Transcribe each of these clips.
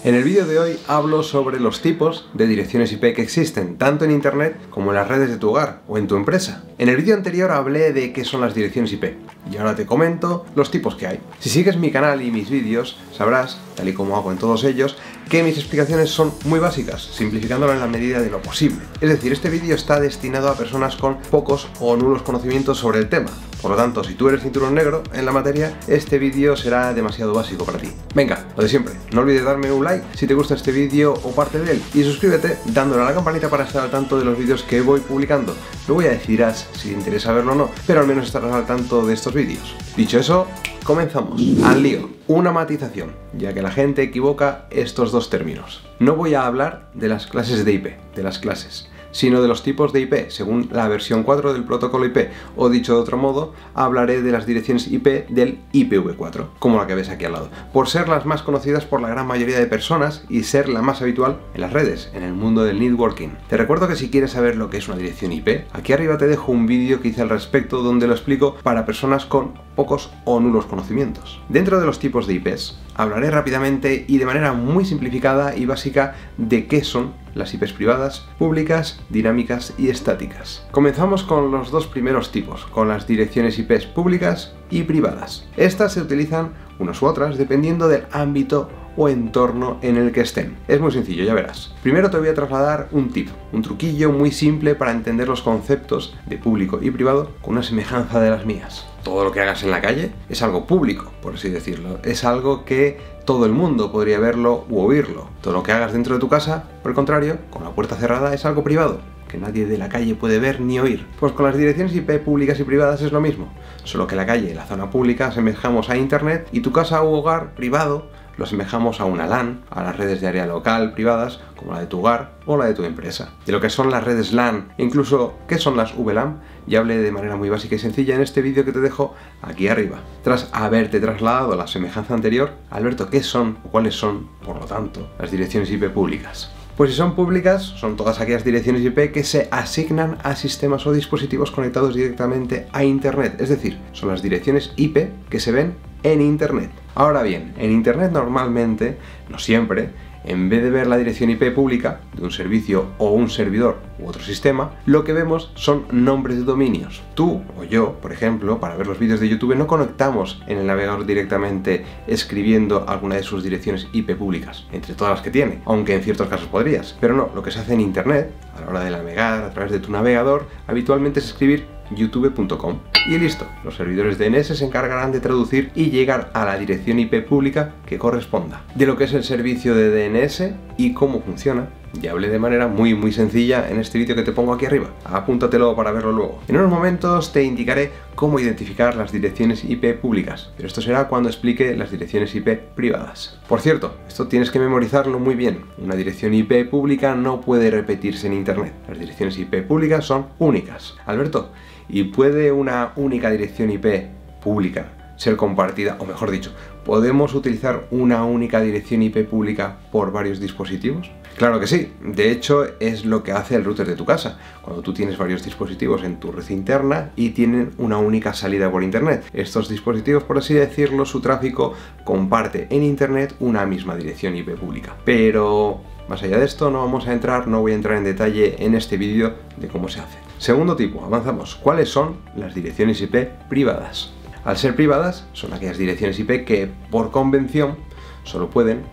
En el vídeo de hoy hablo sobre los tipos de direcciones IP que existen, tanto en internet como en las redes de tu hogar o en tu empresa. En el vídeo anterior hablé de qué son las direcciones IP y ahora te comento los tipos que hay. Si sigues mi canal y mis vídeos, sabrás, tal y como hago en todos ellos, que mis explicaciones son muy básicas, simplificándolo en la medida de lo posible. Es decir, este vídeo está destinado a personas con pocos o nulos conocimientos sobre el tema. Por lo tanto, si tú eres cinturón negro en la materia, este vídeo será demasiado básico para ti. Venga, lo de siempre, no olvides darme un like si te gusta este vídeo o parte de él y suscríbete dándole a la campanita para estar al tanto de los vídeos que voy publicando. Luego ya decidirás si te interesa verlo o no, pero al menos estarás al tanto de estos vídeos. Dicho eso, comenzamos. Al lío. Una matización, ya que la gente equivoca estos dos términos. No voy a hablar de las clases de IP, de las clases, sino de los tipos de IP, según la versión 4 del protocolo IP, o dicho de otro modo, hablaré de las direcciones IP del IPv4, como la que ves aquí al lado, por ser las más conocidas por la gran mayoría de personas y ser la más habitual en las redes, en el mundo del networking. Te recuerdo que si quieres saber lo que es una dirección IP, aquí arriba te dejo un vídeo que hice al respecto donde lo explico para personas con pocos o nulos conocimientos. Dentro de los tipos de IPs, hablaré rápidamente y de manera muy simplificada y básica de qué son las IPs privadas, públicas, dinámicas y estáticas. Comenzamos con los dos primeros tipos, con las direcciones IPs públicas y privadas. Estas se utilizan unas u otras dependiendo del ámbito o entorno en el que estén. Es muy sencillo, ya verás. Primero te voy a trasladar un tip, un truquillo muy simple para entender los conceptos de público y privado con una semejanza de las mías. Todo lo que hagas en la calle es algo público, por así decirlo. Es algo que todo el mundo podría verlo u oírlo. Todo lo que hagas dentro de tu casa, por el contrario, con la puerta cerrada, es algo privado, que nadie de la calle puede ver ni oír. Pues con las direcciones IP públicas y privadas es lo mismo, solo que la calle, la zona pública, asemejamos a internet y tu casa u hogar privado lo asemejamos a una LAN, a las redes de área local privadas, como la de tu hogar o la de tu empresa. De lo que son las redes LAN, e incluso qué son las VLAN, ya hablé de manera muy básica y sencilla en este vídeo que te dejo aquí arriba. Tras haberte trasladado a la semejanza anterior, Alberto, ¿qué son o cuáles son, por lo tanto, las direcciones IP públicas? Pues si son públicas, son todas aquellas direcciones IP que se asignan a sistemas o dispositivos conectados directamente a Internet, es decir, son las direcciones IP que se ven en Internet. Ahora bien, en Internet normalmente, no siempre, en vez de ver la dirección IP pública de un servicio o un servidor u otro sistema, lo que vemos son nombres de dominios. Tú o yo, por ejemplo, para ver los vídeos de YouTube no conectamos en el navegador directamente escribiendo alguna de sus direcciones IP públicas, entre todas las que tiene, aunque en ciertos casos podrías. Pero no, lo que se hace en Internet, a la hora de navegar a través de tu navegador, habitualmente es escribir youtube.com y listo, los servidores DNS se encargarán de traducir y llegar a la dirección IP pública que corresponda. De lo que es el servicio de DNS y cómo funciona, ya hablé de manera muy sencilla en este vídeo que te pongo aquí arriba. Apúntatelo para verlo luego. En unos momentos te indicaré cómo identificar las direcciones IP públicas, pero esto será cuando explique las direcciones IP privadas. Por cierto, esto tienes que memorizarlo muy bien. Una dirección IP pública no puede repetirse en Internet. Las direcciones IP públicas son únicas. Alberto, ¿y puede una única dirección IP pública ser compartida? O mejor dicho, ¿podemos utilizar una única dirección IP pública por varios dispositivos? Claro que sí, de hecho es lo que hace el router de tu casa, cuando tú tienes varios dispositivos en tu red interna y tienen una única salida por Internet. Estos dispositivos, por así decirlo, su tráfico comparte en Internet una misma dirección IP pública. Pero más allá de esto no vamos a entrar, no voy a entrar en detalle en este vídeo de cómo se hace. Segundo tipo, avanzamos. ¿Cuáles son las direcciones IP privadas? Al ser privadas, son aquellas direcciones IP que, por convención, solo pueden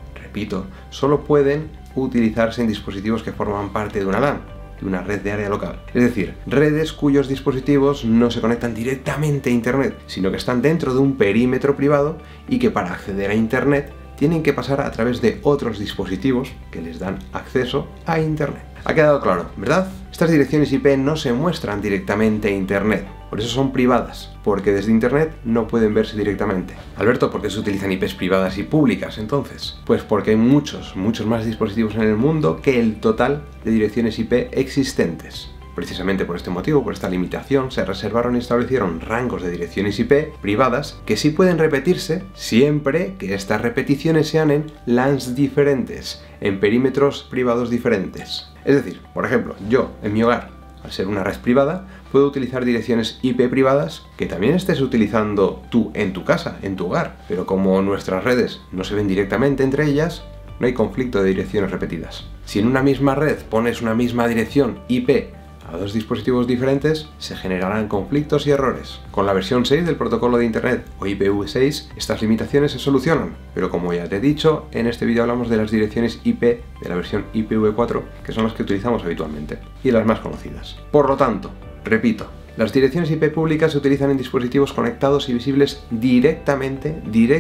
utilizarse en dispositivos que forman parte de una LAN, de una red de área local. Es decir, redes cuyos dispositivos no se conectan directamente a Internet, sino que están dentro de un perímetro privado y que para acceder a Internet tienen que pasar a través de otros dispositivos que les dan acceso a Internet. Ha quedado claro, ¿verdad? Estas direcciones IP no se muestran directamente a Internet, por eso son privadas, porque desde Internet no pueden verse directamente. Alberto, ¿por qué se utilizan IPs privadas y públicas entonces? Pues porque hay muchos más dispositivos en el mundo que el total de direcciones IP existentes. Precisamente por este motivo, por esta limitación, se reservaron y establecieron rangos de direcciones IP privadas que sí pueden repetirse siempre que estas repeticiones sean en LANs diferentes, en perímetros privados diferentes. Es decir, por ejemplo, yo en mi hogar, al ser una red privada, puedo utilizar direcciones IP privadas que también estés utilizando tú en tu casa, en tu hogar, pero como nuestras redes no se ven directamente entre ellas, no hay conflicto de direcciones repetidas. Si en una misma red pones una misma dirección IP a dos dispositivos diferentes, se generarán conflictos y errores. Con la versión 6 del protocolo de Internet o IPv6, estas limitaciones se solucionan, pero como ya te he dicho, en este vídeo hablamos de las direcciones IP de la versión IPv4, que son las que utilizamos habitualmente, y las más conocidas. Por lo tanto, repito, las direcciones IP públicas se utilizan en dispositivos conectados y visibles directamente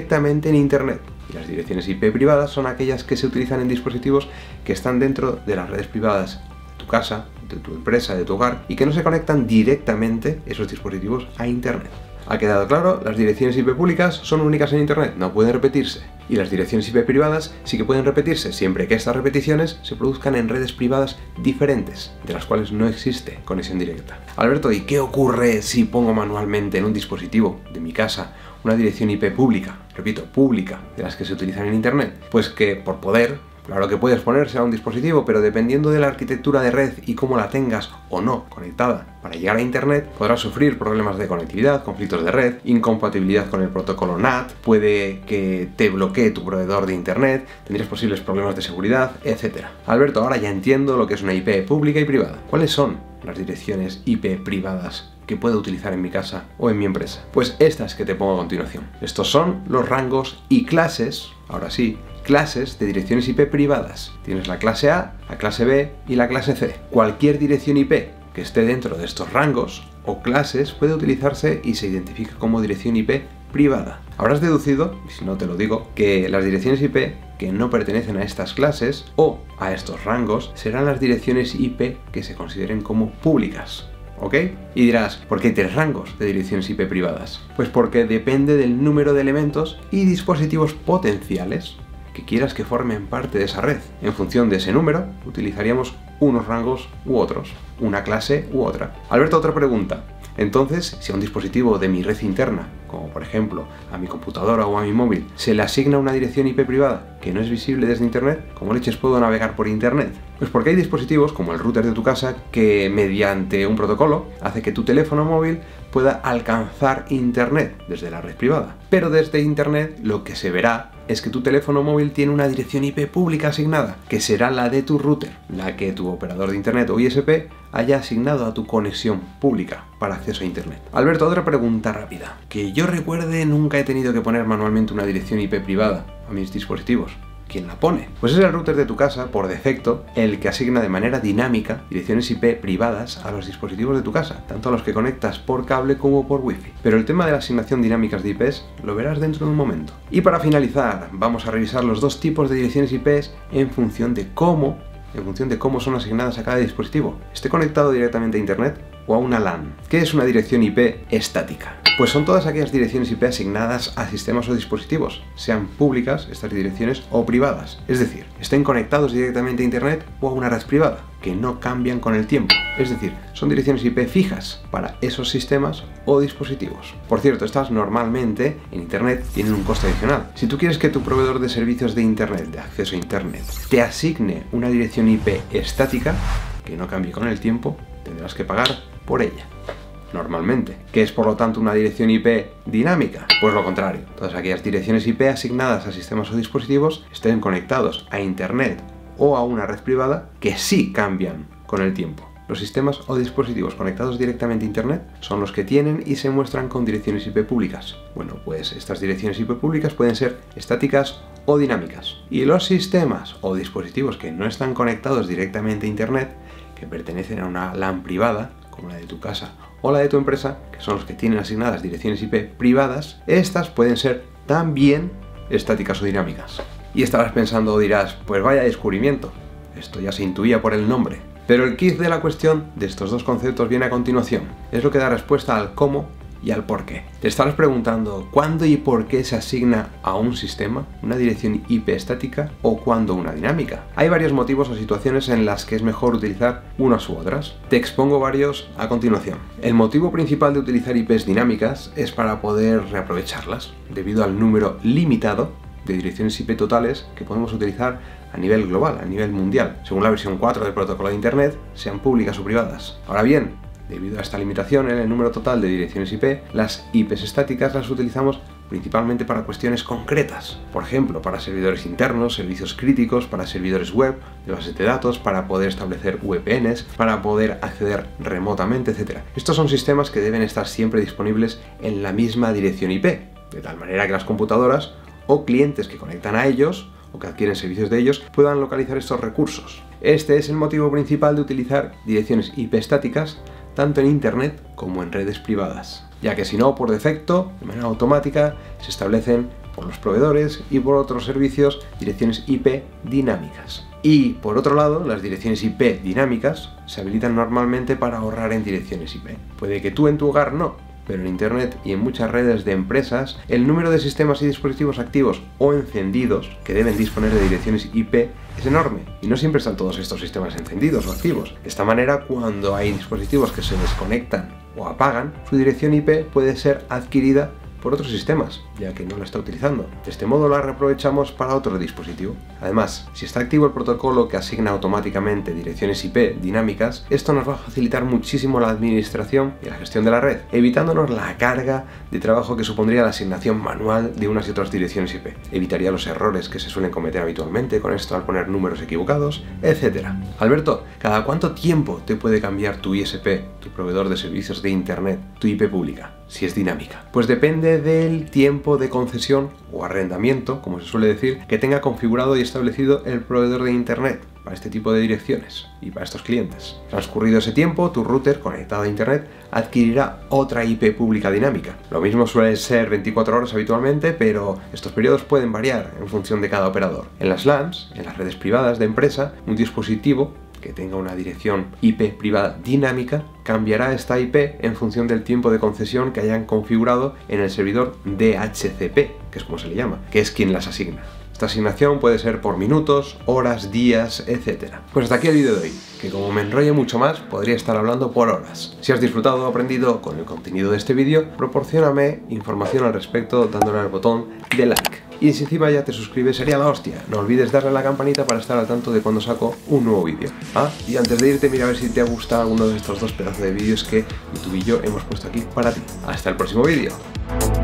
en Internet. Y las direcciones IP privadas son aquellas que se utilizan en dispositivos que están dentro de las redes privadas de tu casa, de tu empresa, de tu hogar, y que no se conectan directamente esos dispositivos a Internet. ¿Ha quedado claro? Las direcciones IP públicas son únicas en Internet, no pueden repetirse. Y las direcciones IP privadas sí que pueden repetirse, siempre que estas repeticiones se produzcan en redes privadas diferentes, de las cuales no existe conexión directa. Alberto, ¿y qué ocurre si pongo manualmente en un dispositivo de mi casa una dirección IP pública? Repito, pública, de las que se utilizan en Internet. Pues que por poder, claro que puedes ponerse a un dispositivo, pero dependiendo de la arquitectura de red y cómo la tengas o no conectada para llegar a Internet, podrás sufrir problemas de conectividad, conflictos de red, incompatibilidad con el protocolo NAT, puede que te bloquee tu proveedor de Internet, tendrías posibles problemas de seguridad, etc. Alberto, ahora ya entiendo lo que es una IP pública y privada. ¿Cuáles son las direcciones IP privadas que puedo utilizar en mi casa o en mi empresa? Pues estas que te pongo a continuación. Estos son los rangos y clases, ahora sí, clases de direcciones IP privadas. Tienes la clase A, la clase B y la clase C. Cualquier dirección IP que esté dentro de estos rangos o clases puede utilizarse y se identifica como dirección IP privada. Habrás deducido, y si no te lo digo, que las direcciones IP que no pertenecen a estas clases o a estos rangos serán las direcciones IP que se consideren como públicas. ¿Ok? Y dirás, ¿por qué hay 3 rangos de direcciones IP privadas? Pues porque depende del número de elementos y dispositivos potenciales que quieras que formen parte de esa red. En función de ese número, utilizaríamos unos rangos u otros, una clase u otra. Alberto, otra pregunta. Entonces, si a un dispositivo de mi red interna, como por ejemplo a mi computadora o a mi móvil, se le asigna una dirección IP privada que no es visible desde Internet, ¿cómo leches puedo navegar por Internet? Pues porque hay dispositivos, como el router de tu casa, que mediante un protocolo hace que tu teléfono móvil pueda alcanzar Internet desde la red privada. Pero desde Internet lo que se verá es que tu teléfono móvil tiene una dirección IP pública asignada, que será la de tu router, la que tu operador de Internet o ISP haya asignado a tu conexión pública para acceso a Internet. Alberto, otra pregunta rápida. Que yo recuerde, nunca he tenido que poner manualmente una dirección IP privada a mis dispositivos. ¿Quién la pone? Pues es el router de tu casa, por defecto, el que asigna de manera dinámica direcciones IP privadas a los dispositivos de tu casa, tanto a los que conectas por cable como por Wi-Fi. Pero el tema de la asignación dinámicas de IPs lo verás dentro de un momento. Y para finalizar, vamos a revisar los dos tipos de direcciones IPs en función de cómo son asignadas a cada dispositivo, esté conectado directamente a Internet o a una LAN. ¿Qué es una dirección IP estática? Pues son todas aquellas direcciones IP asignadas a sistemas o dispositivos, sean públicas estas direcciones o privadas, es decir, estén conectados directamente a Internet o a una red privada, que no cambian con el tiempo, es decir, son direcciones IP fijas para esos sistemas o dispositivos. Por cierto, estas normalmente en Internet tienen un coste adicional. Si tú quieres que tu proveedor de servicios de Internet, de acceso a Internet, te asigne una dirección IP estática, que no cambie con el tiempo, tendrás que pagar por ella. Normalmente. ¿Qué es por lo tanto una dirección IP dinámica? Pues lo contrario. Todas aquellas direcciones IP asignadas a sistemas o dispositivos estén conectados a Internet o a una red privada que sí cambian con el tiempo. Los sistemas o dispositivos conectados directamente a Internet son los que tienen y se muestran con direcciones IP públicas. Bueno, pues estas direcciones IP públicas pueden ser estáticas o dinámicas. Y los sistemas o dispositivos que no están conectados directamente a Internet, que pertenecen a una LAN privada, como la de tu casa o la de tu empresa, que son los que tienen asignadas direcciones IP privadas, estas pueden ser también estáticas o dinámicas. Y estarás pensando o dirás, pues vaya descubrimiento, esto ya se intuía por el nombre. Pero el kit de la cuestión de estos dos conceptos viene a continuación. Es lo que da respuesta al cómo y al por qué. Te estarás preguntando cuándo y por qué se asigna a un sistema una dirección IP estática o cuándo una dinámica. Hay varios motivos o situaciones en las que es mejor utilizar unas u otras. Te expongo varios a continuación. El motivo principal de utilizar IPs dinámicas es para poder reaprovecharlas, debido al número limitado de direcciones IP totales que podemos utilizar a nivel global, a nivel mundial, según la versión 4 del protocolo de Internet, sean públicas o privadas. Ahora bien, debido a esta limitación en el número total de direcciones IP, las IPs estáticas las utilizamos principalmente para cuestiones concretas. Por ejemplo, para servidores internos, servicios críticos, para servidores web, de bases de datos, para poder establecer VPNs, para poder acceder remotamente, etc. Estos son sistemas que deben estar siempre disponibles en la misma dirección IP, de tal manera que las computadoras o clientes que conectan a ellos o que adquieren servicios de ellos puedan localizar estos recursos. Este es el motivo principal de utilizar direcciones IP estáticas tanto en Internet como en redes privadas, ya que si no, por defecto, de manera automática, se establecen por los proveedores y por otros servicios direcciones IP dinámicas. Y por otro lado, las direcciones IP dinámicas se habilitan normalmente para ahorrar en direcciones IP. Puede que tú en tu hogar no, pero en Internet y en muchas redes de empresas, el número de sistemas y dispositivos activos o encendidos que deben disponer de direcciones IP es enorme, y no siempre están todos estos sistemas encendidos o activos. De esta manera, cuando hay dispositivos que se desconectan o apagan, su dirección IP puede ser adquirida por otros sistemas, ya que no la está utilizando. De este modo la reaprovechamos para otro dispositivo. Además, si está activo el protocolo que asigna automáticamente direcciones IP dinámicas, esto nos va a facilitar muchísimo la administración y la gestión de la red, evitándonos la carga de trabajo que supondría la asignación manual de unas y otras direcciones IP. Evitaría los errores que se suelen cometer habitualmente con esto al poner números equivocados, etc. Alberto, ¿cada cuánto tiempo te puede cambiar tu ISP, tu proveedor de servicios de Internet, tu IP pública, si es dinámica? Pues depende del tiempo de concesión o arrendamiento, como se suele decir, que tenga configurado y establecido el proveedor de Internet para este tipo de direcciones y para estos clientes. Transcurrido ese tiempo, tu router conectado a Internet adquirirá otra IP pública dinámica. Lo mismo suele ser 24 horas habitualmente, pero estos periodos pueden variar en función de cada operador. En las LANs, en las redes privadas de empresa, un dispositivo que tenga una dirección IP privada dinámica cambiará esta IP en función del tiempo de concesión que hayan configurado en el servidor DHCP, que es como se le llama, que es quien las asigna. Esta asignación puede ser por minutos, horas, días, etc. Pues hasta aquí el vídeo de hoy, que como me enrolle mucho más, podría estar hablando por horas. Si has disfrutado o aprendido con el contenido de este vídeo, proporcióname información al respecto dándole al botón de like. Y si encima ya te suscribes sería la hostia. No olvides darle a la campanita para estar al tanto de cuando saco un nuevo vídeo. Y antes de irte, mira a ver si te ha gustado alguno de estos dos pedazos de vídeos que YouTube y yo hemos puesto aquí para ti. Hasta el próximo vídeo.